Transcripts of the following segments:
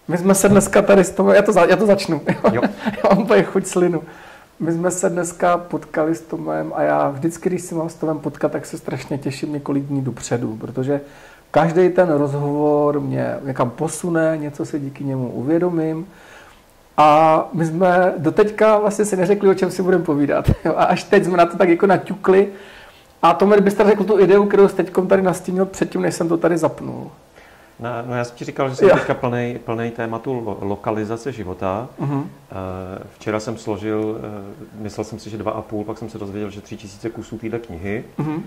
My jsme se dneska tady s Tomem, já to začnu, Jo. já mám tady chuť slinu. My jsme se dneska potkali s Tomem a já vždycky, když si mám s Tomem potkat, tak se strašně těším několik dní dopředu, protože každý ten rozhovor mě někam posune, něco si díky němu uvědomím. A my jsme doteďka vlastně si neřekli, o čem si budeme povídat. A až teď jsme na to tak jako naťukli. A Tome, byste řekl tu ideu, kterou jste teďkom tady nastínil předtím, než jsem to tady zapnul. No já jsem ti říkal, že jsem teďka plnej tématu lokalizace života. Včera jsem složil, myslel jsem si, že 2,5, pak jsem se dozvěděl, že 3000 kusů téhle knihy.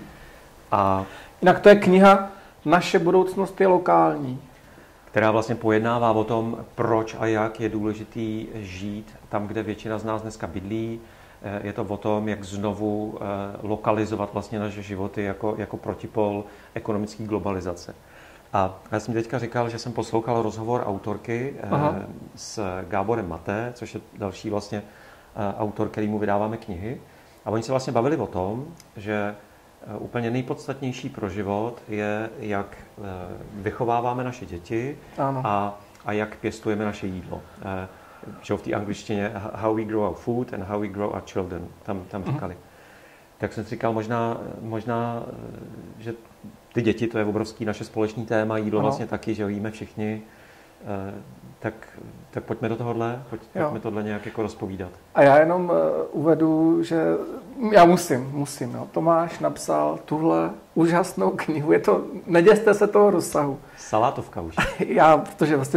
A jinak to je kniha Naše budoucnost je lokální. Která vlastně pojednává o tom, proč a jak je důležitý žít tam, kde většina z nás dneska bydlí. Je to o tom, jak znovu lokalizovat vlastně naše životy jako protipol ekonomické globalizace. A já jsem teďka říkal, že jsem poslouchal rozhovor autorky s Gáborem Maté, což je další vlastně autor, kterýmu vydáváme knihy. A oni se vlastně bavili o tom, že úplně nejpodstatnější pro život je, jak vychováváme naše děti a jak pěstujeme naše jídlo. Že v té angličtině how we grow our food and how we grow our children, tam říkali. Tak jsem si říkal, možná, že ty děti, to je obrovský naše společný téma, jídlo vlastně taky, že ho jíme všichni, tak pojďme do tohohle, pojďme tohle nějak jako rozpovídat. A já jenom uvedu, že já musím. Jo. Tomáš napsal tuhle úžasnou knihu, neděste se toho rozsahu. Salátovka už. Protože vlastně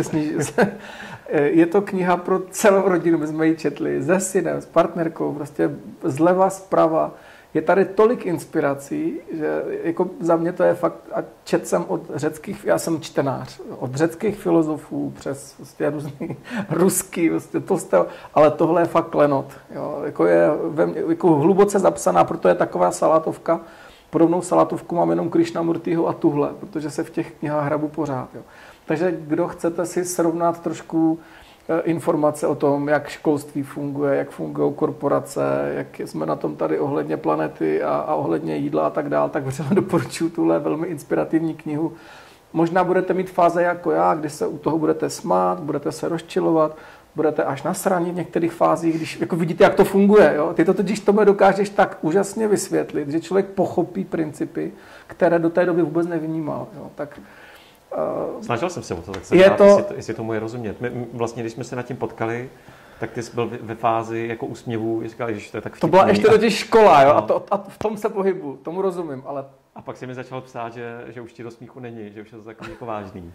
je to kniha pro celou rodinu, my jsme ji četli se synem, s partnerkou, prostě zleva, zprava. Je tady tolik inspirací, že jako za mě to je fakt, a četl jsem já jsem čtenář, od řeckých filozofů přes prostě různý ruský, prostě ale tohle je fakt klenot. Jo, jako hluboce zapsaná, proto je taková salátovka. Podobnou salátovku mám jenom Krishnamurtiho a tuhle, protože se v těch knihách hrabu pořád. Jo. Takže kdo chcete si srovnat trošku informace o tom, jak školství funguje, jak fungují korporace, jak jsme na tom tady ohledně planety a ohledně jídla a tak dál, tak vřele doporučuji tuhle velmi inspirativní knihu. Možná budete mít fáze jako já, kdy se u toho budete smát, budete se rozčilovat, budete až nasraní v některých fázích, když jako vidíte, jak to funguje. Jo? Ty to totiž tomu dokážeš tak úžasně vysvětlit, že člověk pochopí principy, které do té doby vůbec nevnímal. Jo? Tak snažil jsem se o to, tak jsem rád, jestli tomu je rozumět. My vlastně, když jsme se nad tím potkali, tak ty jsi byl ve fázi jako úsměvů, říkal, že to je tak vtipný. To byla ještě totiž škola, jo? A v tom se pohybu, tomu rozumím, ale... A pak si mi začal psát, že už ti do smíchu není, že už je to takový jako vážný.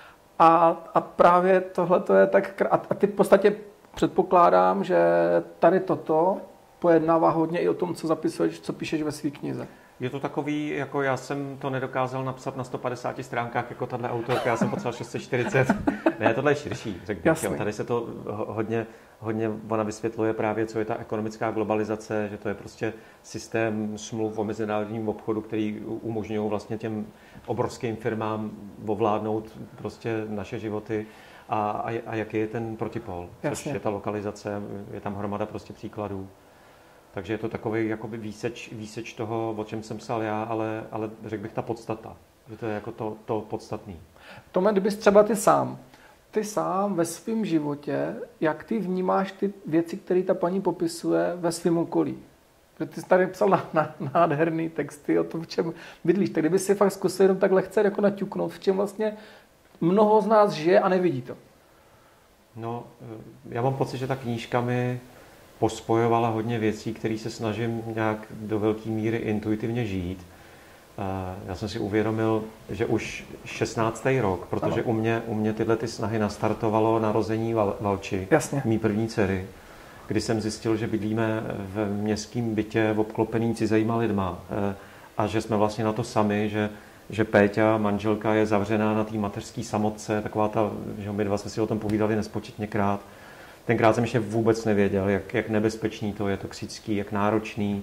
A právě tohle to je tak... A ty v podstatě předpokládám, že tady toto pojednává hodně i o tom, co zapisuješ, co píšeš ve své knize. Je to takový, jako já jsem to nedokázal napsat na 150 stránkách jako tahle autorka, já jsem potřeboval 640. Ne, tohle je širší, řekl bych. Tady se to hodně ona vysvětluje právě, co je ta ekonomická globalizace, že to je prostě systém smluv o mezinárodním obchodu, který umožňují vlastně těm obrovským firmám ovládnout prostě naše životy a jaký je ten protipol, což je ta lokalizace, je tam hromada prostě příkladů. Takže je to takový jakoby výseč toho, o čem jsem psal já, ale řekl bych ta podstata, že to je jako to podstatný. Tome, kdybys třeba ty sám ve svém životě, jak ty vnímáš ty věci, které ta paní popisuje ve svém okolí? Protože ty jsi tady psal nádherný texty o tom, v čem bydlíš. Tak kdyby si fakt zkusil jenom tak lehce jako naťuknout, v čem vlastně mnoho z nás žije a nevidí to. No, já mám pocit, že ta knížka mi pospojovala hodně věcí, které se snažím nějak do velké míry intuitivně žít. Já jsem si uvědomil, že už 16. rok, protože u mě tyhle ty snahy nastartovalo narození Valči, mý první dcery, kdy jsem zjistil, že bydlíme v městském bytě obklopený cizejma lidma a že jsme vlastně na to sami, že Péťa, manželka, je zavřená na té mateřské samotce, taková ta, že my dva jsme si o tom povídali nespočetněkrát. Tenkrát jsem ještě vůbec nevěděl, jak nebezpečný to je, toxický, jak náročný.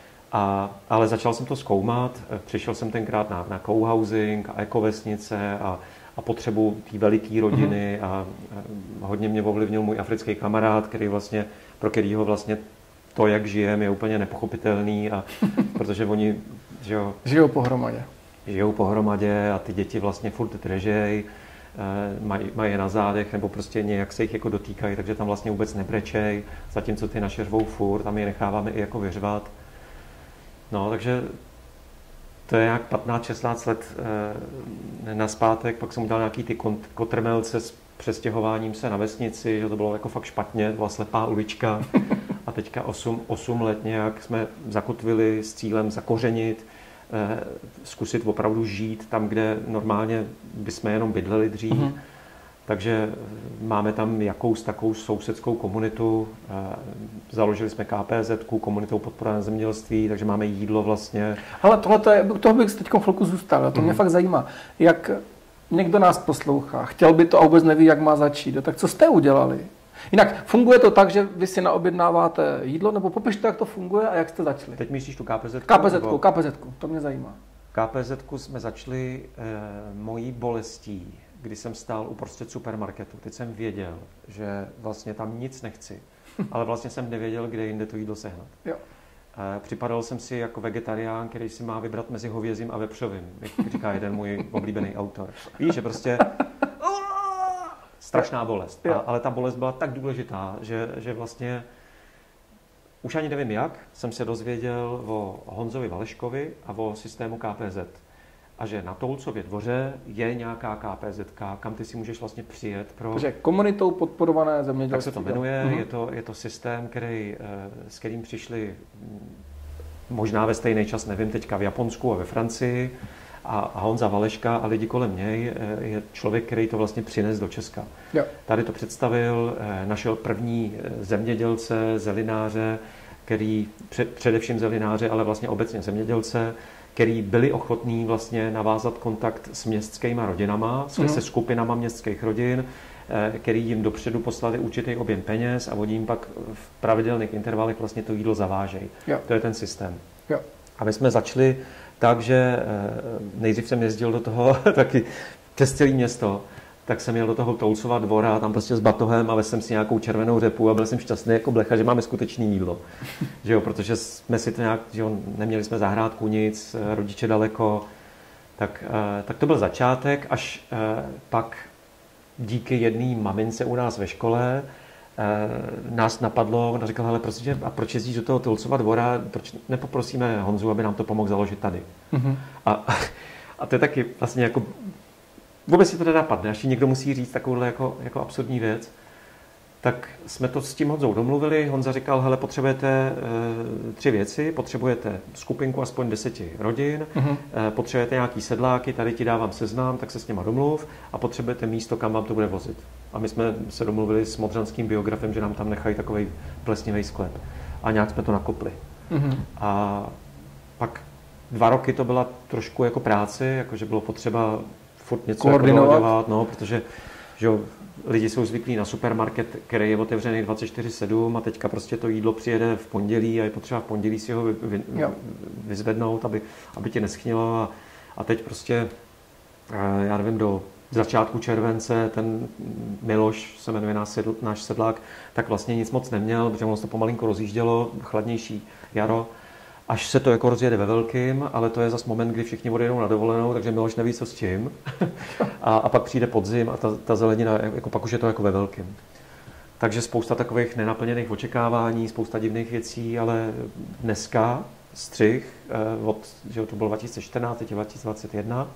Ale začal jsem to zkoumat, přišel jsem tenkrát na cohousing a ekovesnice a potřebu té veliké rodiny a hodně mě ovlivnil můj africký kamarád, pro kterýho vlastně to, jak žijeme, je úplně nepochopitelný, protože oni žijou pohromadě a ty děti vlastně furt držej. mají je na zádech, nebo prostě nějak se jich jako dotýkají, takže tam vlastně vůbec nebrečej, zatímco ty naše řvou furt, tam je necháváme i jako vyřvat. No, takže to je jak 15-16 let nazpátek, pak jsem udělal nějaký ty kotrmelce s přestěhováním se na vesnici, že to bylo jako fakt špatně, to byla slepá ulička a teďka 8 let nějak jsme zakotvili s cílem zakořenit, zkusit opravdu žít tam, kde normálně bychom jenom bydleli dřív. Takže máme tam jakous takovou sousedskou komunitu, založili jsme KPZ-ku, komunitou podporované zemědělství, takže máme jídlo vlastně. Ale toho bych teď chvilku zůstal, to mě fakt zajímá. Jak někdo nás poslouchá, chtěl by to a vůbec neví, jak má začít, tak co jste udělali? Jinak funguje to tak, že vy si naobjednáváte jídlo, nebo popište, jak to funguje a jak jste začali? Teď myslíš tu KPZ-ku? KPZ-ku, to mě zajímá. KPZ-ku jsme začali mojí bolestí, kdy jsem stál uprostřed supermarketu. Teď jsem věděl, že vlastně tam nic nechci, ale vlastně jsem nevěděl, kde jinde to jídlo sehnat. Jo. Připadal jsem si jako vegetarián, který si má vybrat mezi hovězím a vepřovým, jak říká jeden můj oblíbený autor. Víš, že prostě strašná bolest. Ale ta bolest byla tak důležitá, že vlastně už ani nevím jak, jsem se dozvěděl o Honzovi Valeškovi a o systému KPZ. A že na Toulcově dvoře je nějaká KPZ-ka, kam ty si můžeš vlastně přijet. Takže komunitou podporované zemědělství. Tak se to jmenuje, je to systém, s kterým přišli možná ve stejný čas, nevím, teďka v Japonsku a ve Francii. A Honza Valeška a lidi kolem něj je člověk, který to vlastně přines do Česka. Jo. Tady to představil, našel první zemědělce, zelináře, který především zelináře, ale vlastně obecně zemědělce, který byli ochotní vlastně navázat kontakt s městskýma rodinama, se skupinama městských rodin, který jim dopředu poslali určitý objem peněz a oni jim pak v pravidelných intervalech vlastně to jídlo zavážejí. Jo. To je ten systém. Jo. A my jsme začali tak, že nejdřív jsem jezdil do toho taky přes celé město, tak jsem jel do toho Toulcova dvora, tam prostě s batohem a vezl jsem si nějakou červenou řepu a byl jsem šťastný jako blecha, že máme skutečné jídlo. Že jo, protože jsme si to nějak, že jo, neměli jsme zahrádku nic, rodiče daleko, tak to byl začátek, až pak díky jedné mamince u nás ve škole nás napadlo, ona říkala, hele, prostě, a proč jezdíš do toho Toulcova dvora, proč nepoprosíme Honzu, aby nám to pomohl založit tady. A to je taky vlastně jako vůbec si to nenapadne, až někdo musí říct takovouhle jako absurdní věc. Tak jsme to s tím Honzou domluvili. Honza říkal, hele, potřebujete 3 věci. Potřebujete skupinku aspoň 10 rodin, potřebujete nějaký sedláky, tady ti dávám seznam, tak se s něma domluv a potřebujete místo, kam vám to bude vozit. A my jsme se domluvili s modřanským biografem, že nám tam nechají takovej plesnivý sklep. A nějak jsme to nakopli. A pak 2 roky to byla trošku jako práce, jakože bylo potřeba furt něco koordinovat, no, protože že lidi jsou zvyklí na supermarket, který je otevřený 24/7 a teďka prostě to jídlo přijede v pondělí a je potřeba v pondělí si ho vyzvednout, aby tě neschnilo a teď prostě, já nevím, do začátku července ten Miloš, se jmenuje náš sedlák, tak vlastně nic moc neměl, protože ono se to pomalinko rozjíždělo, chladnější jaro, až se to jako rozjede ve velkým, ale to je zas moment, kdy všichni odjedou na dovolenou, takže Miloš neví, co s čím. a pak přijde podzim a ta zelenina, jako pak už je to jako ve velkým. Takže spousta takových nenaplněných očekávání, spousta divných věcí, ale dneska střih, že to bylo 2014, teď je 2021,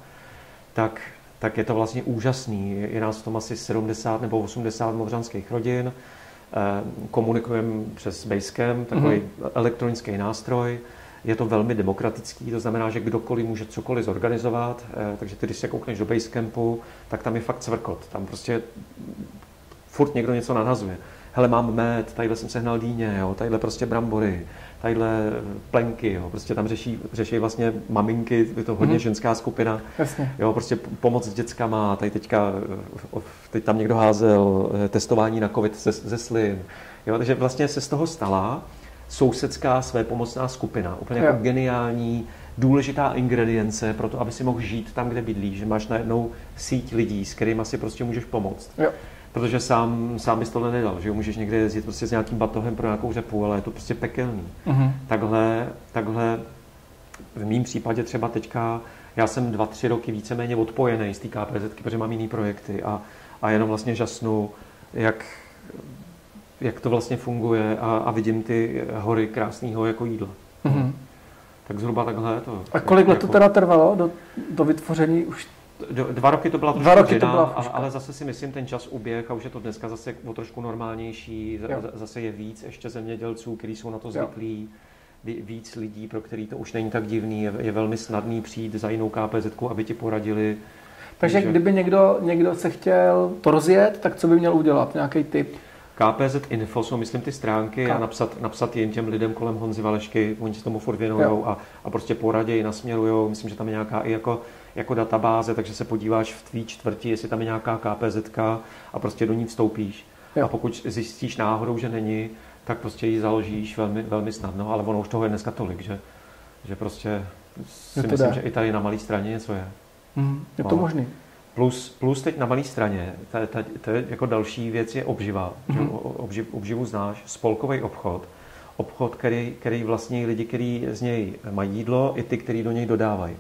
tak je to vlastně úžasný. Je nás v tom asi 70 nebo 80 modřanských rodin. Komunikujeme přes Basecamp, takový elektronický nástroj. Je to velmi demokratický, to znamená, že kdokoliv může cokoliv zorganizovat, takže ty, když se koukneš do Basecampu, tak tam je fakt cvrkot. Tam prostě furt někdo něco nahazuje. Hele, mám med, tadyhle jsem sehnal dýně, jo, tadyhle prostě brambory, tadyhle plenky, jo, prostě tam řeší vlastně maminky, je to hodně ženská skupina, Jasně. Jo, prostě pomoc s dětskama, teď tam někdo házel testování na covid ze slin, jo, takže vlastně se z toho stala sousedská svépomocná skupina, úplně jako geniální, důležitá ingredience pro to, aby si mohl žít tam, kde bydlíš, že máš najednou síť lidí, s kterými si prostě můžeš pomoct. Jo. Protože sám bys tohle nedal, že jo? Můžeš někde jezdit prostě s nějakým batohem pro nějakou řepu, ale je to prostě pekelný. Takhle v mém případě třeba teďka Já jsem 2-3 roky víceméně odpojený z té KPZ, protože mám jiný projekty a jenom vlastně žasnu, jak to vlastně funguje a vidím ty hory krásného jako jídla. Mm-hmm. Tak zhruba takhle to. A kolik let to teda trvalo do vytvoření už? 2 roky to byla trošku žena, ale zase si myslím, ten čas uběh a už je to dneska zase o trošku normálnější. Zase je víc ještě zemědělců, kteří jsou na to zvyklí. Víc lidí, pro který to už není tak divný. Je velmi snadný přijít za jinou KPZ-ku, aby ti poradili. Takže kdyby někdo se chtěl to rozjet, tak co by měl udělat? Nějaký tip? KPZ Info jsou, myslím, ty stránky a napsat jen těm lidem kolem Honzy Valešky, oni se tomu furt věnujou a prostě poraději, nasměrujou. Myslím, že tam je nějaká i jako databáze, takže se podíváš v tvý čtvrti, jestli tam je nějaká KPZ-ka a prostě do ní vstoupíš. Jo. A pokud zjistíš náhodou, že není, tak prostě ji založíš velmi, velmi snadno, ale ono už toho je dneska tolik, že prostě si myslím, že i tady na malé straně něco je. Je to možný. Plus teď na malé straně, to je jako další věc je obživa. Obživu znáš, spolkový obchod, který vlastní lidi, kteří z něj mají jídlo, i ty, kteří do něj dodávají.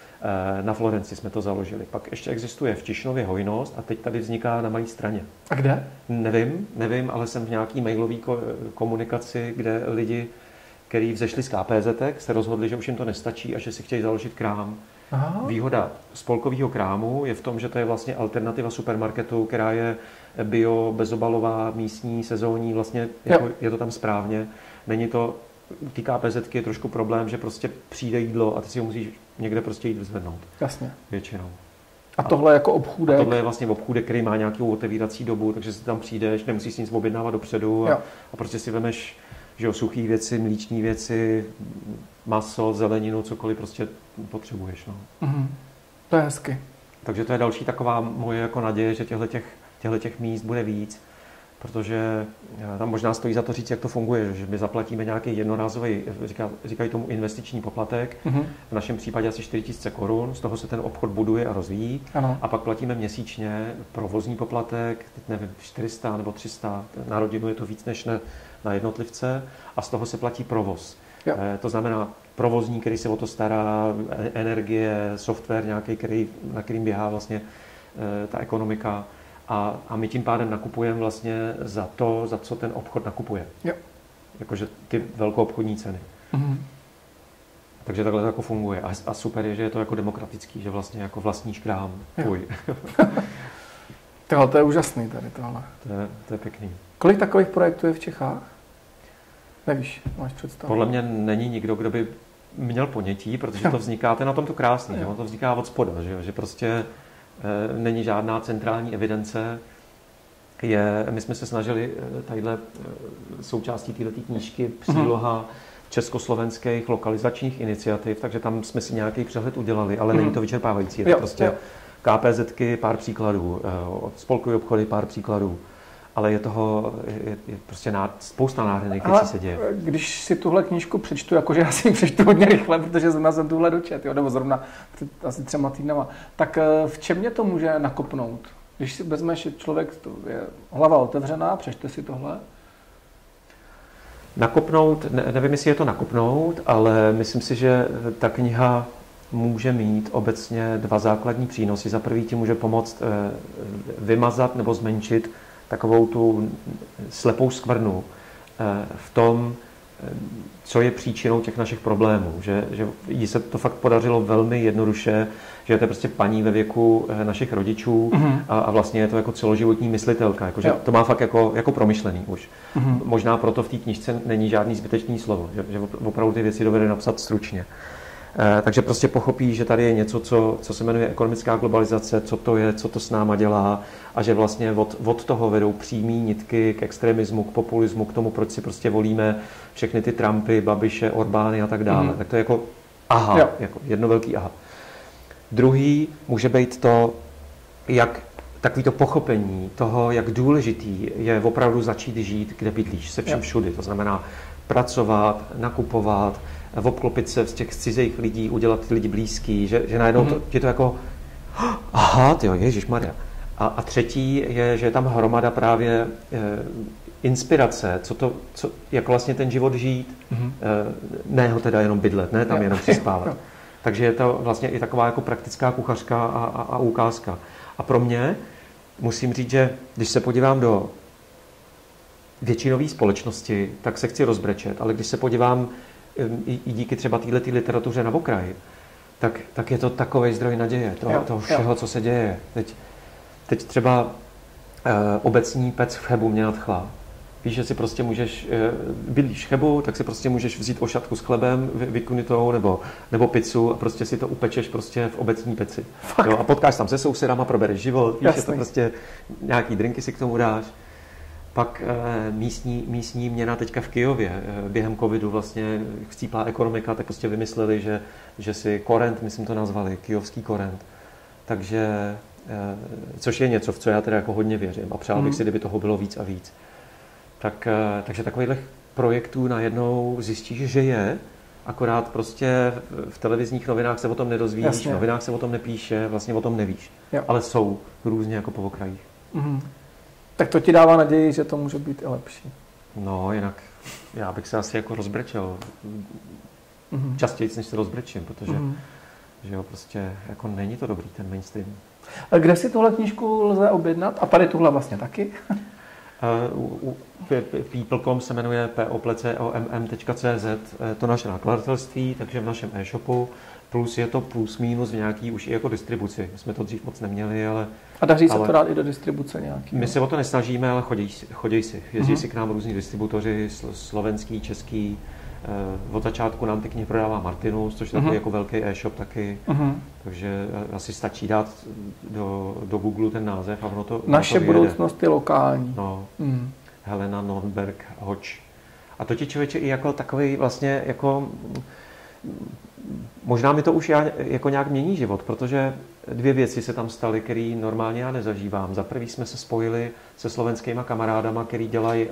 Na Florenci jsme to založili. Pak ještě existuje v Tišnově hojnost a teď tady vzniká na malé straně. A kde? Nevím, ale jsem v nějaký mailové komunikaci, kde lidi, kteří vzešli z KPZ, se rozhodli, že už jim to nestačí a že si chtějí založit krám. Aha. Výhoda spolkového krámu je v tom, že to je vlastně alternativa supermarketu, která je bio, bezobalová, místní, sezónní, vlastně jako je to tam správně. Není to, ty KPZky je trošku problém, že prostě přijde jídlo a ty si ho musíš někde prostě jít vyzvednout. Jasně. Většinou. A tohle je jako obchůdek? A tohle je vlastně obchůdek, který má nějakou otevírací dobu, takže si tam přijdeš, nemusíš si nic objednávat dopředu a prostě si vemeš, že jo, suchý věci, mlíční věci, maso, zeleninu, cokoliv prostě potřebuješ. No. To je hezky. Takže to je další taková moje jako naděje, že těchto míst bude víc, protože tam možná stojí za to říct, jak to funguje, že my zaplatíme nějaký jednorázový, říkají tomu investiční poplatek, v našem případě asi 4 000 korun, z toho se ten obchod buduje a rozvíjí, ano. A pak platíme měsíčně provozní poplatek, teď nevím, 400 nebo 300, na rodinu je to víc než na jednotlivce a z toho se platí provoz. To znamená provozní, který se o to stará, energie, software nějaký, na kterým běhá vlastně ta ekonomika. A my tím pádem nakupujeme vlastně za to, za co ten obchod nakupuje. Jo. Jakože ty velkoobchodní ceny. Takže takhle to jako funguje. A super je, že je to jako demokratický, že vlastně jako vlastníš krám tvůj. Tohle to je úžasný tady tohle. To je pěkný. Kolik takových projektů je v Čechách? Nevíš, máš představu? Podle mě není nikdo, kdo by měl ponětí, protože to vzniká, to je na tom to krásný, že? To vzniká od spoda, že prostě není žádná centrální evidence. My jsme se snažili tadyhle součástí této knížky příloha československých lokalizačních iniciativ, takže tam jsme si nějaký přehled udělali, ale není to vyčerpávající. Je to prostě KPZky, pár příkladů, spolkové obchody, pár příkladů. Ale je prostě spousta nádherných věcí se děje. Když si tuhle knížku přečtu, jakože já si ji přečtu hodně rychle, protože zrovna jsem tuhle dočet, nebo zrovna před asi 3 týdnama, tak v čem mě to může nakopnout? Když si vezmeš, že člověk je hlava otevřená, přečte si tohle? Nakopnout, nevím, jestli je to nakopnout, ale myslím si, že ta kniha může mít obecně 2 základní přínosy. Za prvý ti může pomoct vymazat nebo zmenšit takovou tu slepou skvrnu v tom, co je příčinou těch našich problémů. Že jí se to fakt podařilo velmi jednoduše, že to je prostě paní ve věku našich rodičů a vlastně je to jako celoživotní myslitelka. Že to má fakt jako promyšlený už. Možná proto v té knižce není žádný zbytečný slovo, že opravdu ty věci dovede napsat stručně. Takže prostě pochopí, že tady je něco, co se jmenuje ekonomická globalizace, co to je, co to s náma dělá a že vlastně od toho vedou přímý nitky k extremismu, k populismu, k tomu, proč si prostě volíme všechny ty Trumpy, Babiše, Orbány a tak dále. Tak to je jako aha, jako jedno velký aha. Druhý může být to, jak takový to pochopení toho, jak důležitý je opravdu začít žít, kde bydlíš, se všem všudy. To znamená pracovat, nakupovat, obklopit se z těch cizích lidí, udělat ty lidi blízký, že najednou je to jako aha, tyjo, ježišmarja. A třetí je, že je tam hromada právě inspirace, jak vlastně ten život žít, ne ho teda jenom bydlet, ne tam jenom přispávat. Takže je to vlastně i taková jako praktická kuchařka a ukázka. A pro mě musím říct, že když se podívám do většinové společnosti, tak se chci rozbrečet, ale když se podívám i díky třeba této literatuře na okraji, tak je to takovej zdroj naděje, toho všeho, co se děje. Teď třeba obecní pec v Chebu mě nadchla. Víš, že si prostě můžeš, bydlíš v Chebu, tak si prostě můžeš vzít ošatku s chlebem vykunitou nebo pizzu a prostě si to upečeš prostě v obecní peci. Jo, a potkáš tam se sousedama, probereš život, víš, je to prostě nějaký drinky si k tomu dáš. Pak místní měna teďka v Kyjově během covidu vlastně chcíplá ekonomika, tak prostě vymysleli, že si korent, myslím to nazvali, kyjovský korent. Takže, což je něco, v co já teda jako hodně věřím a přál bych si, kdyby toho bylo víc a víc. Takže takovýchhle projektů najednou zjistíš, že je, akorát prostě v televizních novinách se o tom nedozvíš, v novinách se o tom nepíše, vlastně o tom nevíš. Jo. Ale jsou různě jako po okrajích. Mm. Tak to ti dává naději, že to může být i lepší. No, jinak já bych se asi jako rozbrečel. Častěji, než se rozbrečím, protože že jo, prostě jako není to dobrý ten mainstream. A kde si tuhle knížku lze objednat? A tady tuhle vlastně taky? People.com se jmenuje poplecomm.cz, to naše nakladatelství, takže v našem e-shopu, plus je to plus minus v nějaký už i jako distribuci. My jsme to dřív moc neměli, ale... A daří se to dát i do distribuce nějaký? My se o to nesnažíme, ale chodí si. Jezdí si k nám různí distributoři, slovenský, český. Od začátku nám ty knihy prodává Martinus, což je takový jako velký e-shop taky. Takže asi stačí dát do Google ten název a ono to Naše to budoucnost je lokální. No. Helena Nonberg Hodge. A to ti člověče i jako takový vlastně jako... Možná mi to už jako nějak mění život, protože dvě věci se tam staly, které normálně já nezažívám. Za prvý jsme se spojili se slovenskýma kamarádama, který dělají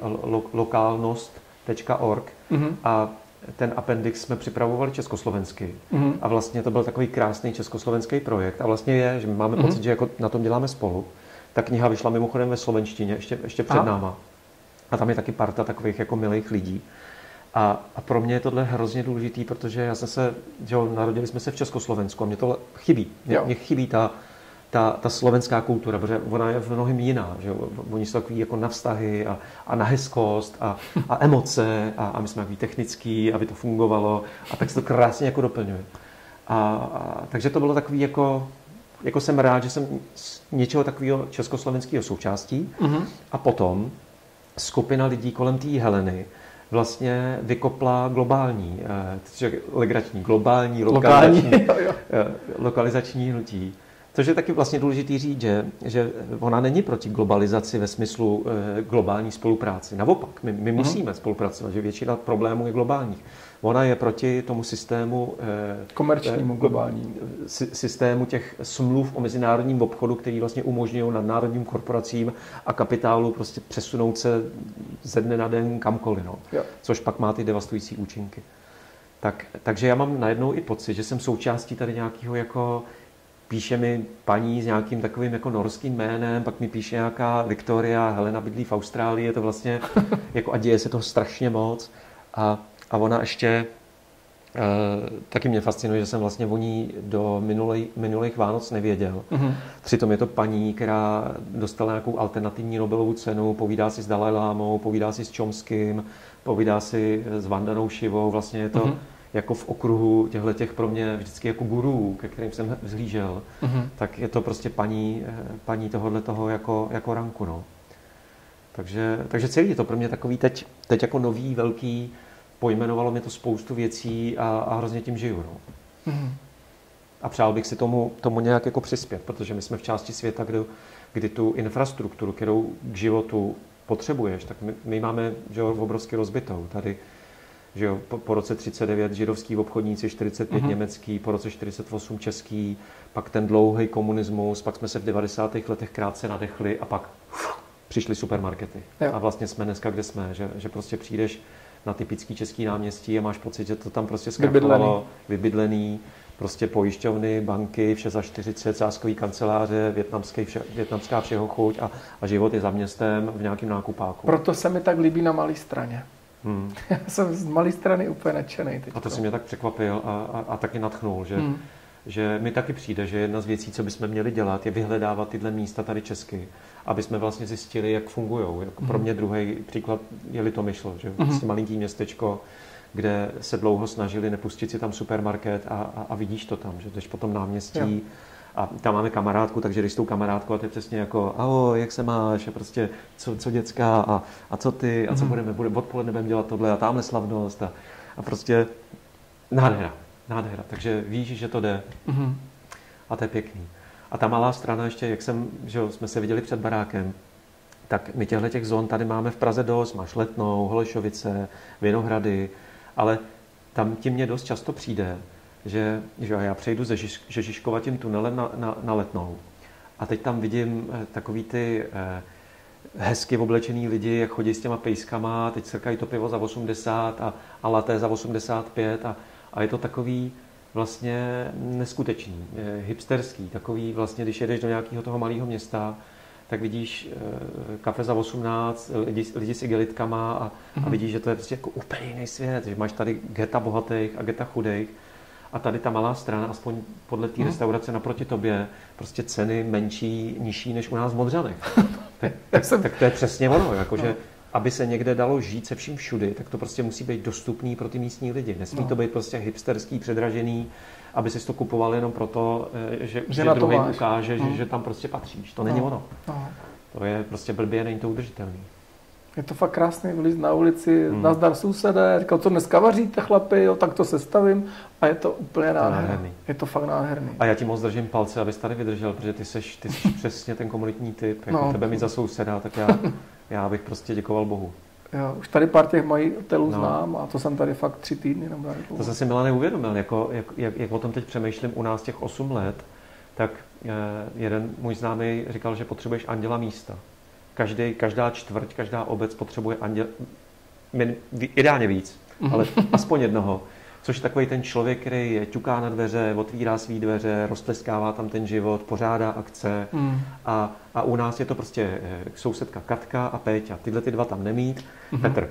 lokálnost.org a ten appendix jsme připravovali československy. A vlastně to byl takový krásný československý projekt. A vlastně je, že my máme pocit, že jako na tom děláme spolu. Ta kniha vyšla mimochodem ve slovenštině, ještě před náma. A tam je taky parta takových jako milých lidí. A pro mě je tohle hrozně důležitý, protože já jsem se, že narodili jsme se v Československu a mě tohle chybí. Mě chybí ta slovenská kultura, protože ona je v mnohém jiná. Že oni jsou takový jako na vztahy a na hezkost a emoce a my jsme takový technický, aby to fungovalo a tak se to krásně jako doplňuje. Takže to bylo takový jako jsem rád, že jsem něčeho takového československého součástí a potom skupina lidí kolem té Heleny vlastně vykopla globální, legrační, globální, lokalizační hnutí. Což je taky vlastně důležitý říct, že ona není proti globalizaci ve smyslu globální spolupráci. Naopak, my musíme spolupracovat, že většina problémů je globálních. Ona je proti tomu systému komerčnímu globálnímu systému těch smluv o mezinárodním obchodu, který vlastně umožňují nadnárodním korporacím a kapitálu prostě přesunout se ze dne na den kamkoliv. No. Což pak má ty devastující účinky. Takže já mám najednou i pocit, že jsem součástí tady nějakého jako píše mi paní s nějakým takovým jako norským jménem, pak mi píše nějaká Viktoria, Helena bydlí v Austrálii, je to vlastně jako a děje se toho strašně moc. A ona ještě taky mě fascinuje, že jsem vlastně o ní do minulých Vánoc nevěděl. Přitom je to paní, která dostala nějakou alternativní Nobelovu cenu, povídá si s Dalajlámou, povídá si s Chomskym, povídá si s Vandanou Shivou, vlastně je to jako v okruhu těchto pro mě vždycky jako gurů, ke kterým jsem vzhlížel, tak je to prostě paní tohoto jako ranku. No. Takže celý je to pro mě takový teď jako nový, velký, pojmenovalo mě to spoustu věcí a hrozně tím žiju. No. A přál bych si tomu nějak jako přispět, protože my jsme v části světa, kdy tu infrastrukturu, kterou k životu potřebuješ, tak my máme obrovsky rozbitou. Tady že jo, po roce 39 židovský obchodníci, 45 německý, po roce 48 český, pak ten dlouhý komunismus, pak jsme se v 90. letech krátce nadechli a pak přišly supermarkety. Jo. A vlastně jsme dneska, kde jsme, že prostě přijdeš na typický český náměstí a máš pocit, že to tam prostě zkrachovalo, vybydlený, prostě pojišťovny, banky, vše za 40, sázkový kanceláře, vietnamská všeho chuť a život je za městem v nějakém nákupáku. Proto se mi tak líbí Na Malé Straně. Já jsem z malé strany úplně nadšený teď. A to si mě tak překvapil a taky nadchnul, že mi taky přijde, že jedna z věcí, co bychom měli dělat, je vyhledávat tyhle místa tady česky, aby jsme vlastně zjistili, jak fungují. Jako pro mě druhý příklad je Litomyšl, že vlastně malinký městečko, kde se dlouho snažili nepustit si tam supermarket a vidíš to tam, že jdeš po tom náměstí a tam máme kamarádku, takže když s tou kamarádkou a to je přesně jako ahoj, jak se máš a prostě co děcka a co ty a co budeme odpoledne budeme dělat tohle a tamhle slavnost a prostě nádhera. Takže víš, že to jde a to je pěkný. A ta malá strana ještě, jak jsme se viděli před barákem, tak my těch zón tady máme v Praze dost, máš Letnou, Holešovice, Vinohrady, ale tam ti mně dost často přijde, že já přejdu ze Žižkova tím tunelem na Letnou a teď tam vidím takový ty hezky oblečený lidi, jak chodí s těma pejskama, teď srkají to pivo za 80 a laté za 85 a je to takový vlastně neskutečný, hipsterský, takový vlastně, když jedeš do nějakého toho malého města, tak vidíš kafe za 18, lidi s igelitkama a vidíš, že to je prostě jako úplně jiný svět, že máš tady geta bohatých a geta chudých a tady ta malá strana, aspoň podle té restaurace naproti tobě, prostě ceny menší, nižší než u nás v Modřanech. tak to je přesně ono, jakože aby se někde dalo žít se vším všudy, tak to prostě musí být dostupný pro ty místní lidi. Nesmí to být prostě hipsterský, předražený, aby si to kupoval jenom proto, že druhý ukáže, že tam prostě patříš. To není ono. To je prostě blbě, není to udržitelný. Je to fakt krásný, vylít na ulici, nazdar sousede, říkal, co dneska vaříte chlapi, jo, tak to sestavím a je to úplně nádherný. Je to fakt nádherný. A já ti moc držím palce, abys tady vydržel, protože ty jsi přesně ten komunitní typ, jako tebe mít za souseda, tak já bych prostě děkoval Bohu. Jo, už tady pár těch majitelů znám a to jsem tady fakt 3 týdny. To jsem si Milane neuvědomil, jak o tom teď přemýšlím u nás těch 8 let, tak jeden můj známý říkal, že potřebuješ anděla místa. Každá čtvrť, každá obec potřebuje ideálně víc, ale aspoň jednoho. Což je takový ten člověk, který je ťuká na dveře, otvírá svý dveře, roztleskává tam ten život, pořádá akce a u nás je to prostě sousedka Katka a Péťa. Tyhle ty dva tam nemít. Petr.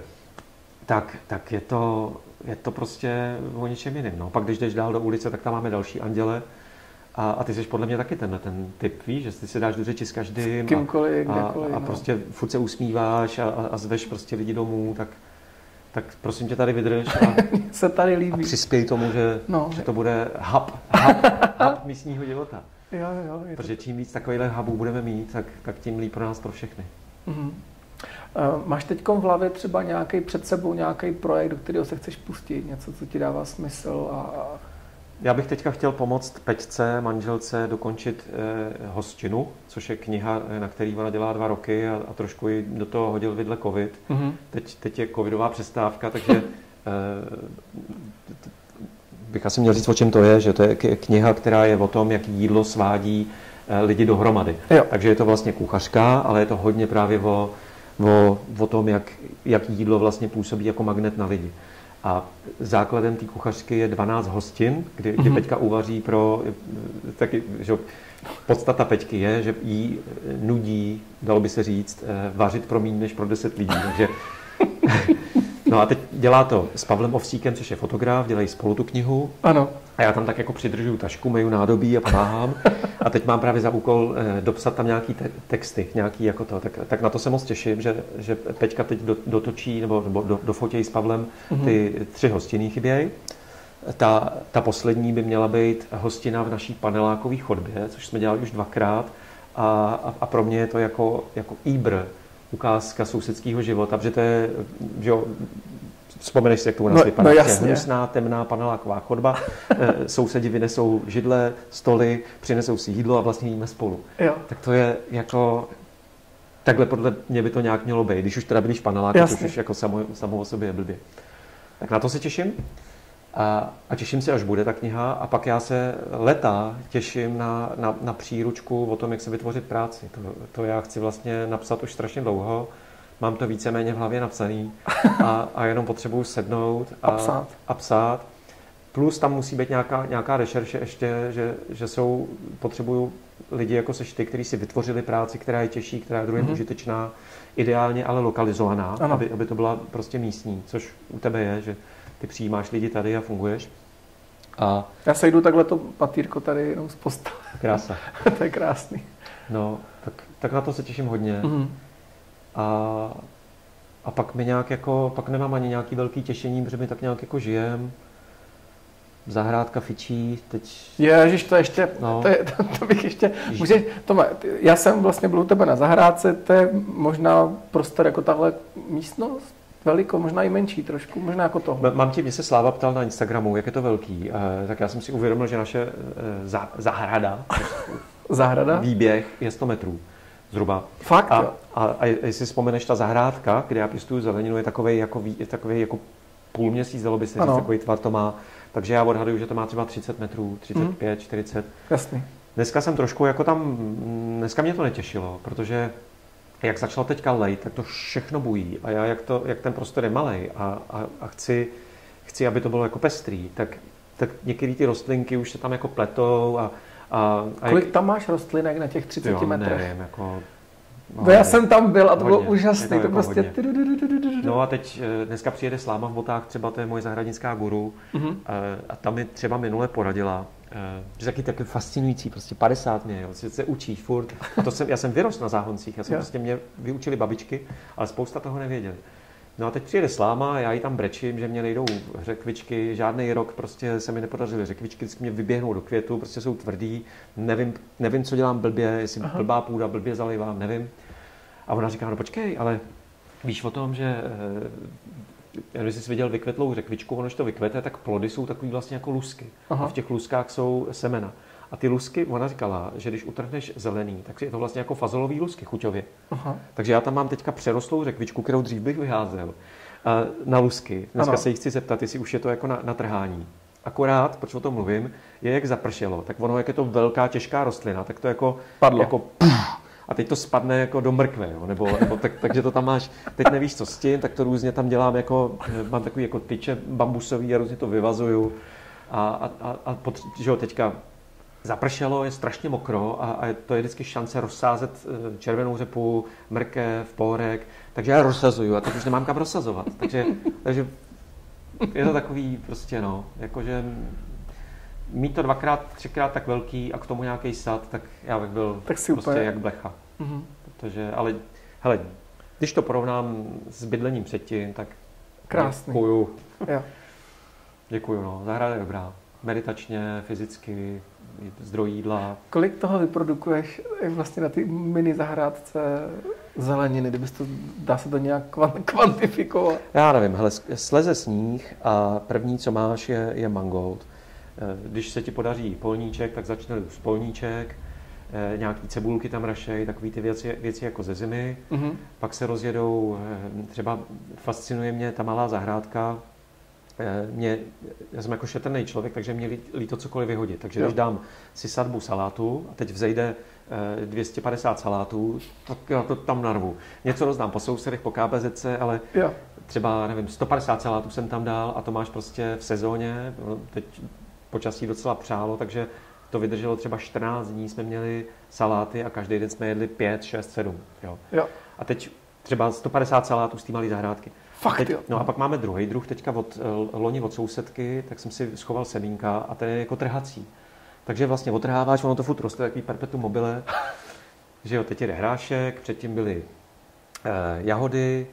Tak je to prostě o něčem jiném. No. Pak když jdeš dál do ulice, tak tam máme další anděle. A ty jsi podle mě taky ten typ, víš, že ty se dáš do řeči s každým a prostě furt se usmíváš a zveš prostě lidi domů, tak prosím tě tady vydrž se tady líbí. A přispěj tomu, že to bude hub místního života. Jo, protože čím víc takovýchhle hubů budeme mít, tak tím líp pro nás, pro všechny. Máš teď v hlavě třeba před sebou nějaký projekt, do kterého se chceš pustit, něco, co ti dává smysl Já bych teďka chtěl pomoct Peťce, manželce, dokončit Hostinu, což je kniha, na který ona dělá 2 roky a trošku ji do toho hodil vidle covid. Teď je covidová přestávka, takže bych asi měl říct, o čem to je, že to je kniha, která je o tom, jak jídlo svádí lidi dohromady. Jo. Takže je to vlastně kuchařka, ale je to hodně právě o tom, jak jídlo vlastně působí jako magnet na lidi. A základem té kuchařky je 12 hostin, kdy Peťka uvaří taky, že podstata Peťky je, že jí nudí, dalo by se říct, vařit pro méně než pro 10 lidí. Takže no a teď dělá to s Pavlem Ovsíkem, což je fotograf, dělají spolu tu knihu. Ano. A já tam tak jako přidržuju tašku, myju nádobí a pomáhám. A teď mám právě za úkol dopsat tam nějaký texty, nějaký jako to. Tak na to se moc těším, že Peťka teď dotočí nebo dofotí s Pavlem ty 3 hostiny chybějí. Ta poslední by měla být hostina v naší panelákové chodbě, což jsme dělali už 2krát. A pro mě je to jako ukázka sousedského života, protože to je, že vzpomeneš si, jak to u nás vypadá. Hnusná, temná paneláková chodba, sousedi vynesou židle, stoly, přinesou si jídlo a vlastně jíme spolu. Jo. Tak to je jako, takhle podle mě by to nějak mělo být, když už teda bydlíš v paneláku, což už jako samo o sobě je blbě. Tak na to se těším a těším se, až bude ta kniha a pak já se leta těším na příručku o tom, jak se vytvořit práci. To já chci vlastně napsat už strašně dlouho. Mám to víceméně v hlavě napsaný a jenom potřebuju sednout a psát. Plus tam musí být nějaká rešerše ještě, že potřebuju lidi jako seš ty, kteří si vytvořili práci, která je těžší, která je druhým užitečná, ideálně ale lokalizovaná, aby to byla prostě místní, což u tebe je, že ty přijímáš lidi tady a funguješ. A já se jdu takhle to patýrko tady jenom z postele. Krása. To je krásný. No, tak na to se těším hodně. A pak mi nějak jako, pak nemám ani nějaký velký těšení, protože mi tak nějak jako žijem. Zahrádka fičí, teď... Ježiš, to ještě, no. to bych ještě... Může, Tome, já jsem vlastně byl u tebe na zahrádce, to je možná prostor jako tahle místnost? Veliko, možná i menší trošku, možná jako tohle. Mě se Sláva ptal na Instagramu, jak je to velký, tak já jsem si uvědomil, že naše zahrada, výběh je 100 metrů zhruba. Fakt, a jestli vzpomeneš, ta zahrádka, kde já pěstuju zeleninu, je takovej jako půl měsíc, dalo by se říct, takový tvar to má. Takže já odhaduju, že to má třeba 30 metrů, 35, 40. Jasný. Dneska jsem trošku jako tam, dneska mě to netěšilo, protože jak začalo teďka lejt, tak to všechno bují. A já, jak ten prostor je malej a chci, aby to bylo jako pestrý, tak některé ty rostlinky už se tam jako pletou Kolik tam máš rostlinek na těch 30 metrech? Nevím, jako... No, já jsem tam byl a to bylo úžasné. To prostě... No a teď dneska přijede Sláma v botách, třeba to je moje zahradnická guru, a tam mi třeba minule poradila, že taky fascinující, prostě 50 mě, jo, se učíš furt. A já jsem vyrost na záhoncích, prostě mě vyučili babičky, ale spousta toho nevěděli. No a teď přijede Sláma, já jí tam brečím, že mě nejdou řekvičky, žádný rok prostě se mi nepodařily řekvičky, vždycky mě vyběhnou do květu, prostě jsou tvrdý, nevím, co dělám blbě, jestli blbá půda, blbě zalivám, nevím. A ona říká, no počkej, ale víš o tom, že když jsi viděl vykvetlou řekvičku, ono, když to vykvete, tak plody jsou takový vlastně jako lusky. A v těch luskách jsou semena. A ty lusky, ona říkala, že když utrhneš zelený, tak je to vlastně jako fazolový lusky chuťově. Takže já tam mám teďka přerostlou řekvičku, kterou dřív bych vyházel na lusky. Dneska se jich chci zeptat, jestli už je to jako na trhání. Akorát, proč o tom mluvím, je jak zapršelo. Tak ono, jak je to velká, těžká rostlina, tak to jako... Padlo. Jako a teď to spadne jako do mrkve, jo? Nebo takže to tam máš, teď nevíš co s tím, tak to různě tam dělám jako, mám takový jako tyče bambusový a různě to vyvazuju. Že jo, teďka zapršelo, je strašně mokro a to je vždycky šance rozsázet červenou řepu, mrkev, pórek, takže já rozsazuju a teď už nemám kam rozsazovat. Takže je to takový prostě jakože mít to 2x, 3x tak velký a k tomu nějaký sad, tak já bych byl prostě jak blecha. Protože, ale hele, když to porovnám s bydlením předtím, tak krásný. Děkuju, zahrada je dobrá. Meditačně, fyzicky, zdroj jídla. Kolik toho vyprodukuješ vlastně na ty mini zahrádce zeleniny, kdybys to, dá se to nějak kvantifikovat? Já nevím, hele, sleze sníh a první, co máš, je mangold. Když se ti podaří polníček, tak začne růst polníček, nějaký cebulky tam rašej, takový ty věci jako ze zimy. Pak se rozjedou, třeba fascinuje mě ta malá zahrádka. Já jsem jako šetrný člověk, takže mě líto cokoliv vyhodit. Takže když dám si sadbu salátu a teď vzejde 250 salátů, tak já to tam narvu. Něco rozdám po sousedech, po KBZC, ale třeba, nevím, 150 salátů jsem tam dal a to máš prostě v sezóně. Teď počasí docela přálo, takže to vydrželo třeba 14 dní, jsme měli saláty a každý den jsme jedli 5, 6, 7. Jo. A teď třeba 150 salátů z té malé zahrádky. Fakt, jo. No a pak máme druhý druh, teďka loni od sousedky, tak jsem si schoval semínka a ten je jako trhací. Takže vlastně otrháváš, ono to furt roste, takový perpetuum mobile. Že jo, teď jde hrášek, předtím byly jahody,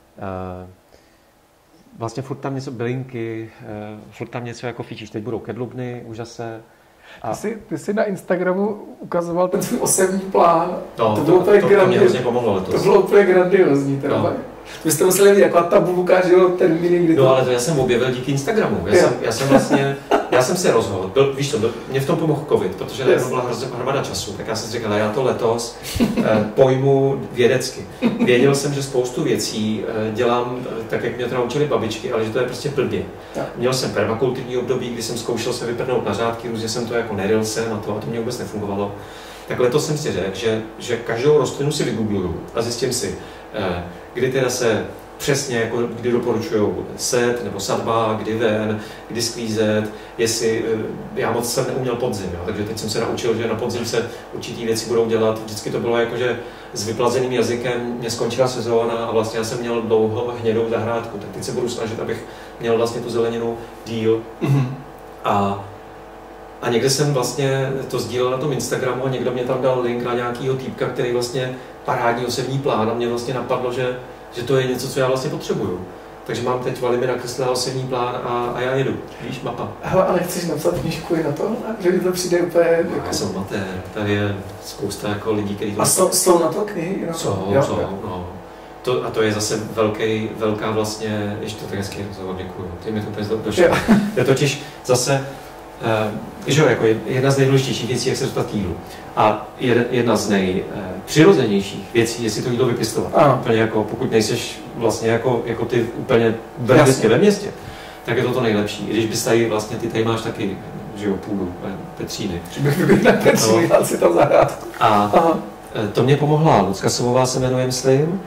vlastně furt tam něco bylinky, furt tam něco jako fičíš. Teď budou kedlubny, už zase. Ty jsi na Instagramu ukazoval ten svůj osobní plán. No, to bylo úplně grandiozní. Vy jste museli mít jako tabulka, že jo, termíny, kdy to... No, ale to já jsem objevil díky Instagramu. Já jsem se rozhodl, víš co, mě v tom pomohl covid, protože najednou byla hromada času, tak já jsem říkal, já to letos pojmu vědecky. Věděl jsem, že spoustu věcí dělám tak, jak mě to naučili babičky, ale že to je prostě blbě. Měl jsem permakulturní období, kdy jsem zkoušel se vyprdnout na řádky, různě jsem to jako neril se na to a to mě vůbec nefungovalo. Tak letos jsem si řekl, že každou rostlinu si vygoogluju a zjistím si, kdy teda se přesně, jako kdy doporučují set nebo sadba, kdy ven, kdy sklízet, jestli, já moc jsem neuměl podzim, jo, takže teď jsem se naučil, že na podzim se určitý věci budou dělat, vždycky to bylo jako, že s vyplazeným jazykem mě skončila sezóna a vlastně já jsem měl dlouho hnědou zahrádku, tak teď se budu snažit, abych měl vlastně tu zeleninu díl. A někde jsem vlastně to sdílel na tom Instagramu a někdo mě tam dal link na nějakýho týpka, který vlastně parádní osevní plán a mě vlastně napadlo, že to je něco, co já vlastně potřebuju. Takže mám teď Valimir nakreslený osevní plán a já jedu. Víš, mapa. Hele, ale chceš napsat knížku i na to? Že mi to přijde úplně... Já jsem amatér. Tady je spousta jako lidí, kteří... A jsou na to knihy? Jsou, no. To je zase velká vlastně... Ještě to tak hezky rozhovor, děkuju. Ty mi to úplně došlo. Je totiž zase... že jako jedna z nejdůležitějších věcí, jak se dostat k jídlu. A jedna z nejpřirozenějších věcí je si to jídlo vypěstovat. Úplně jako, pokud nejseš vlastně jako ty úplně ve městě, tak je to nejlepší. I když bys tady vlastně, ty tady máš taky, že jo, půdu Petříny. Bych na Petříny, dal si tam zahrádku. A to mě pomohla Lucka Sovová, se jmenuje, myslím.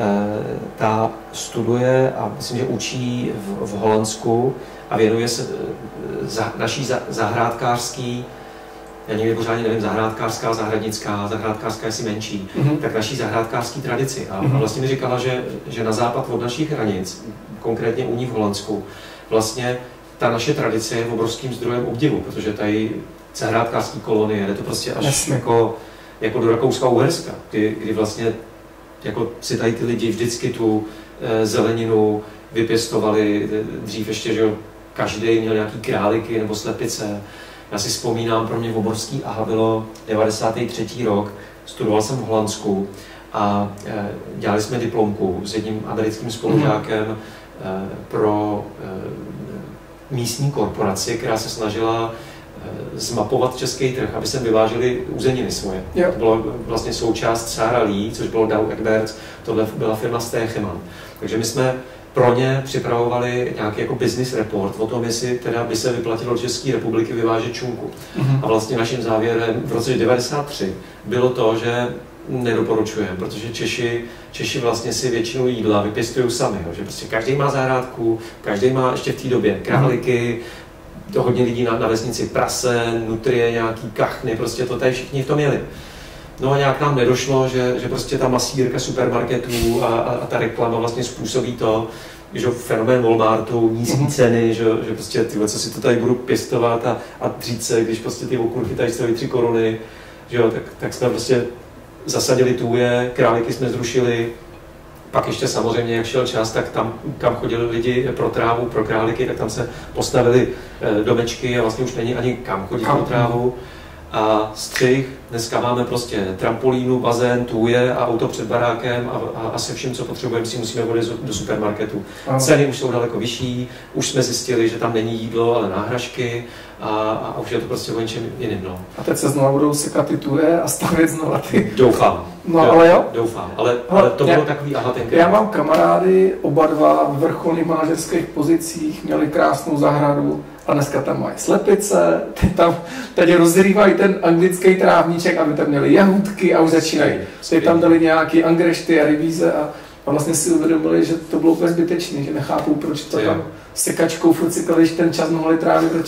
Ta studuje a myslím, že učí v Holandsku a věnuje se naší zahrádkářský, já někdy pořádně nevím, zahrádkářská, zahrádkářská je si menší, tak naší zahrádkářský tradici. A vlastně mi říkala, že na západ od našich hranic, konkrétně u ní v Holandsku, vlastně ta naše tradice je obrovským zdrojem obdivu, protože tady zahrádkářský kolonie, jde to prostě až jako do Rakouska-Uherska, kdy vlastně jako si tady ty lidi vždycky tu zeleninu vypěstovali, dřív ještě, že každý měl nějaký králiky nebo slepice. Já si vzpomínám, pro mě obrovský aha bylo 93. rok, studoval jsem v Holandsku a dělali jsme diplomku s jedním americkým spolužákem pro místní korporaci, která se snažila zmapovat český trh, aby se vyvážely uzeniny svoje. Jo. To bylo vlastně součást Sara Lee, což bylo Dow Egberts, tohle byla firma Stegeman. Takže my jsme pro ně připravovali nějaký jako business report o tom, jestli teda by se vyplatilo do České republiky vyvážet čunku. A vlastně naším závěrem v roce 1993 bylo to, že nedoporučujeme, protože Češi vlastně si většinu jídla vypěstují sami, že prostě každý má zahrádku, každý má ještě v té době králíky, to hodně lidí na vesnici prase, nutrie, nějaký kachny, prostě to tady všichni v tom měli. No a nějak nám nedošlo, že prostě ta masírka supermarketů a ta reklama vlastně způsobí to, že fenomén Walmartu, nízké ceny, že prostě tyhle, co si to tady budu pěstovat a dřít se, když prostě ty okurky tady stojí 3 koruny, že jo, tak jsme prostě zasadili tůje, králíky jsme zrušili. Pak ještě samozřejmě, jak šel čas, tak tam, kam chodili lidi pro trávu, pro králíky, tak tam se postavili domečky a vlastně už není ani kam chodit pro trávu. A střih, dneska máme prostě trampolínu, bazén, tůje a auto před barákem a se vším, co potřebujeme, si musíme odjet do supermarketu. Ceny už jsou daleko vyšší, už jsme zjistili, že tam není jídlo, ale náhražky a už je to prostě o něčem jiným. No. A teď se znovu budou sekat ty tůje a stavět znova ty... Doufám. No, ale jo? Doufám, ale to bylo takový aha tenkrát. Já mám kamarády, oba dva v vrcholných manažerských pozicích, měli krásnou zahradu a dneska tam mají slepice, teď rozrývají ten anglický trávníček, aby tam měli jahůdky a už začínají. Teď tam dali nějaký angrešty a rybíze a vlastně si uvědomili, že to bylo úplně zbytečné, že nechápou, proč to tam sekačkou furt si když ten čas mohli trávit, proč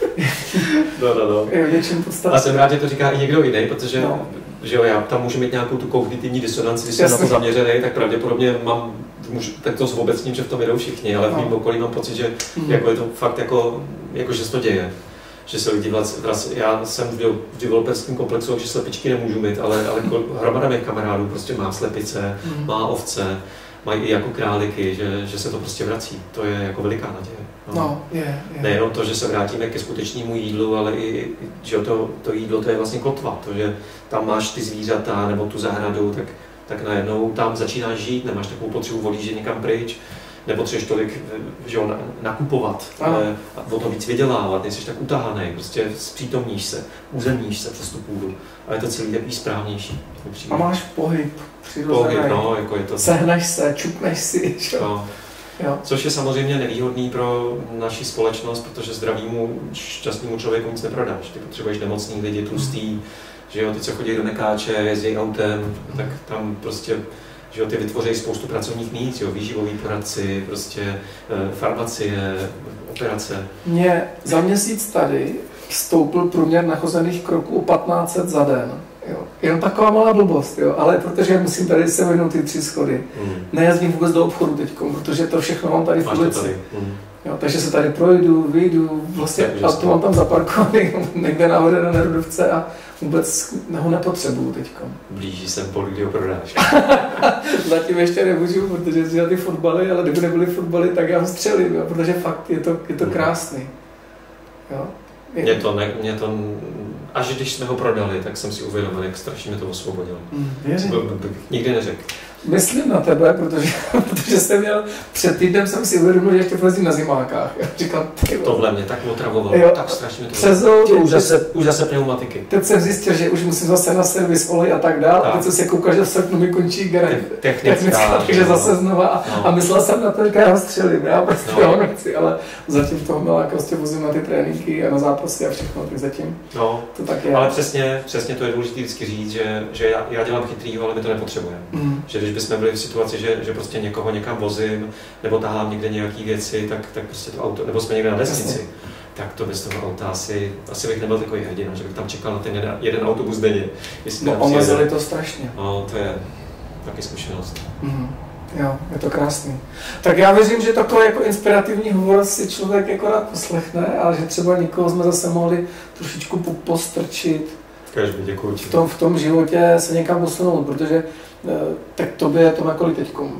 no. je v něčem podstatě. A jsem rád, že to říká i někdo jiný, protože že jo, já tam můžu mít nějakou tu kognitivní disonanci, když jsem na to zaměřený, tak pravděpodobně tak to zobecním, že v tom jedou všichni, ale v mém okolí mám pocit, že jako je to fakt jako že se to děje. Že se lidi já jsem v developerském komplexu, že slepičky nemůžu mít, ale hromada mých kamarádů prostě má slepice, má ovce, mají i jako králíky, že se to prostě vrací. To je jako veliká naděje. Je. Nejenom to, že se vrátíme ke skutečnému jídlu, ale i že to jídlo to je vlastně kotva. To, že tam máš ty zvířata nebo tu zahradu, tak najednou tam začínáš žít, nemáš takovou potřebu odjíždět někam pryč, nepotřebuješ tolik nakupovat, o to víc vydělávat, nejsi tak utahaný, prostě zpřítomníš se, uzemníš se přes tu půdu a je to celý takový správnější. A máš pohyb přirozený. Jako je to... Sehneš se, čupneš si. Jo. Což je samozřejmě nevýhodný pro naši společnost, protože zdravému, šťastnému člověku nic neprodáš. Ty potřebuješ nemocný lidi, tlustý, že jo, ty, co chodí do Nekáče, jezdí autem, tak tam prostě že jo, ty vytvoří spoustu pracovních míst, jo, výživový poradci, prostě farmacie, operace. Mně za měsíc tady stoupl průměr nachozených kroků o 1500 za den. Jo. Jenom taková malá blbost, jo. Ale protože musím tady se vyhnout ty 3 schody. Nejezdím vůbec do obchodu teď, protože to všechno mám tady v ulici. Jo, takže se tady projdu, vyjdu, vlastně auto mám tam zaparkovaný někde nahoře na Nerudovce a vůbec ho nepotřebuju teď. Blíží se pol, kdy ho prodáš. Zatím ještě nemůžu, protože jezdí na ty fotbaly, ale kdyby nebyly fotbaly, tak já ho střelím, jo, protože fakt je to krásný. Jo. Mě to, až když jsme ho prodali, tak jsem si uvědomil, jak strašně mě to osvobodilo. Nikdy neřekl. Myslím na tebe, protože jsem měl, před týdnem jsem si uvědomil, že ještě jezdím na zimákách. Říkal, tohle mě tak otravovalo, tak strašně to už zase pneumatiky. Teď jsem zjistil, že už musím zase na servis, olej a tak dál. A teď jsem si koukal, že v srpnu mi končí technická, takže zase znova. A myslel jsem na to, že já ho střelím, já prostě ho nechci, ale zatím toho miláka prostě vozím na ty tréninky a na zápasy a všechno, tak zatím to tak je. Ale přesně to je důležité vždycky říct, že já dělám chytrýho, ale my to nepotřebujeme. Že když bychom byli v situaci, že prostě někoho někam vozím, nebo tahám někde nějaké věci, tak prostě to auto, nebo jsme někde na vesnici, tak to bez toho auta asi bych nebyl takový hrdina, že bych tam čekal na ten jeden autobus denně. Omezili to strašně. No, to je taky zkušenost. Jo, je to krásný. Tak já věřím, že takhle jako inspirativní hovor si člověk jako rád poslechne, ale že třeba někoho jsme zase mohli trošičku postrčit. Každý, děkuji ti. V tom životě se někam posunout, protože tak tobě je to na kolik teďkom?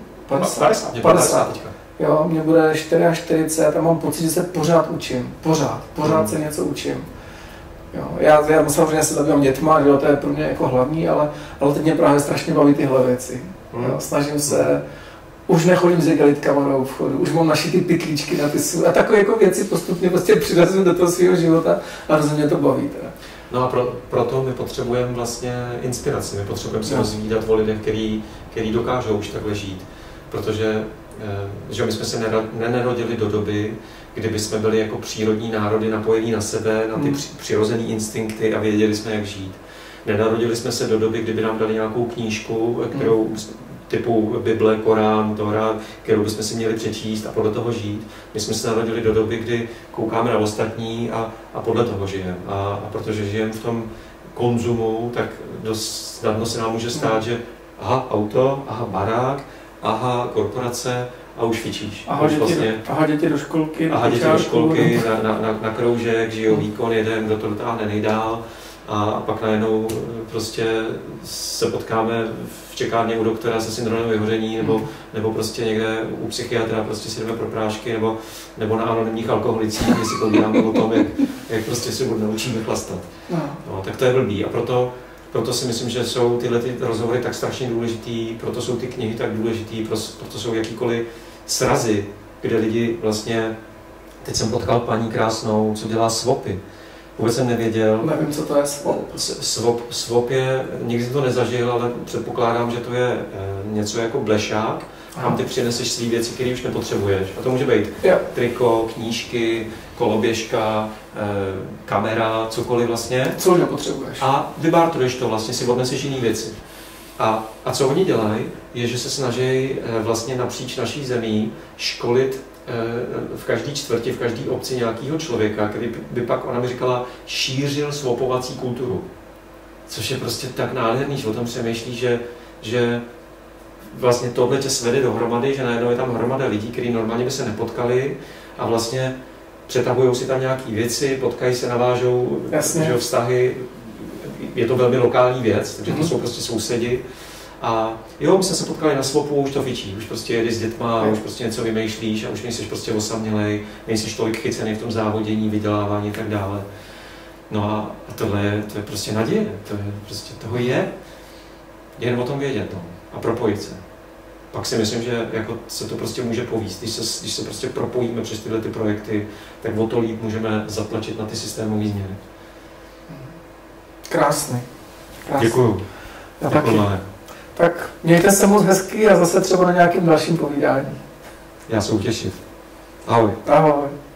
50. Jo, mě bude 44 a mám pocit, že se pořád učím. Pořád se něco učím. Jo, já samozřejmě se zabývám dětma, že jo, to je pro mě jako hlavní, ale teď mě právě strašně baví tyhle věci. Jo, snažím se, už nechodím s igelitkama do obchodu, už mám našity pytlíčky na ty svůj a takové jako věci postupně prostě přirazím do toho svého života a rozhodně to baví teda. No a proto my potřebujeme vlastně inspiraci, my potřebujeme se dozvídat o lidech, který dokážou už takhle žít, protože že my jsme se nenarodili do doby, kdyby jsme byli jako přírodní národy napojení na sebe, na ty přirozené instinkty a věděli jsme, jak žít. Nenarodili jsme se do doby, kdyby nám dali nějakou knížku, kterou typu Bible, Korán, Tóra, kterou bychom si měli přečíst a podle toho žít. My jsme se narodili do doby, kdy koukáme na ostatní a podle toho žijeme. A protože žijeme v tom konzumu, tak dost snadno se nám může stát, že aha, auto, aha, barák, aha, korporace a už fičíš. Aha, děti do školky. Aha, děti do školky, na kroužek, žijou výkon, jeden, kdo to dotáhne nejdál. A pak najednou prostě se potkáme v čekárně u doktora se syndromem vyhoření nebo prostě někde u psychiatra prostě si jdeme pro prášky nebo na anonymních alkoholicích, kde si povídáme o tom, jak prostě se naučíme chlastat. No, tak to je blbý a proto si myslím, že jsou tyhle ty rozhovory tak strašně důležitý, proto jsou ty knihy tak důležitý, proto jsou jakýkoliv srazy, kde lidi vlastně, teď jsem potkal paní krásnou, co dělá swapy. Vůbec jsem nevěděl. Nevím, co to je swap. Swap je, nikdy jsem to nezažil, ale předpokládám, že to je něco jako blešák, kam ty přineseš svý věci, které už nepotřebuješ. A to může být triko, knížky, koloběžka, kamera, cokoliv vlastně. Co už nepotřebuješ. A vybartruješ to, vlastně si odneseš jiné věci. A co oni dělají, je, že se snaží vlastně napříč naší zemí školit v každé čtvrti, v každé obci nějakého člověka, který by pak, ona mi říkala, šířil swapovací kulturu. Což je prostě tak nádherný, že o tom přemýšlí, že vlastně tohle tě svede dohromady, že najednou je tam hromada lidí, kteří normálně by se nepotkali a vlastně přetahují si tam nějaké věci, potkají se, navážou že vztahy. Je to velmi lokální věc, takže to jsou prostě sousedi. A jo, my jsme se potkali na swapu, už to fičí, už prostě jedeš s dětma, už prostě něco vymýšlíš a už nejsiš prostě osamělej, nejsiš tolik chycený v tom závodění, vydělávání a tak dále. No a tohle to je prostě naděje, to je prostě toho je. Jen o tom vědět, no, a propojit se. Pak si myslím, že jako se to prostě může povíst, když se prostě propojíme přes tyhle ty projekty, tak o to líp můžeme zatlačit na ty systémové změny. Krásný. Děkuju. Já taky. Tak mějte se moc hezky a zase třeba na nějakém dalším povídání. Já se utěšit. Ahoj. Ahoj.